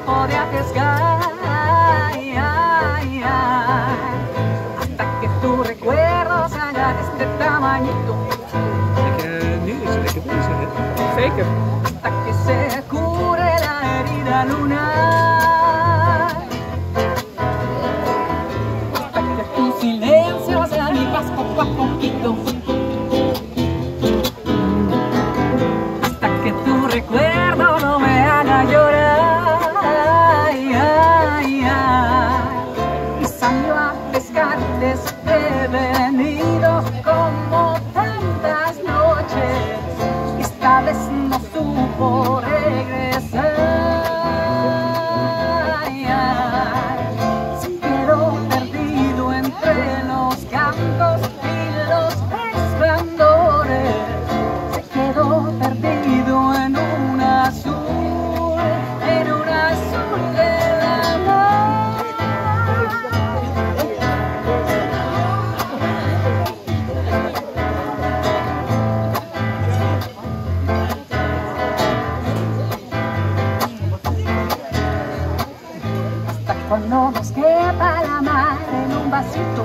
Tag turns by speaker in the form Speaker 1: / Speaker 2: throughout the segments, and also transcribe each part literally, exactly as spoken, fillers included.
Speaker 1: tiempo de arriesgar, ay, ay, ay, hasta que tu recuerdo se haga de este tamañito.
Speaker 2: Lekker nu is het lekker bezig, hè? Zeker.
Speaker 1: Hasta que se cure la herida lunar, hasta que tu silencio sea mi paz poco a poquito, hasta que tu recuerdo no me haga llorar, ay, ay, ay, y salió a pescar desprevenido como tantas noches. Esta vez no supo regresar, ay, ay, se quedó perdido entre los cantos y los resplandores, se quedó perdido en un azul, en un azul de la mar. Cuando nos quepa la mar en un vasito,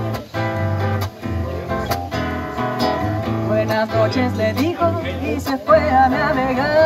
Speaker 1: buenas noches le dijo y se fue a navegar.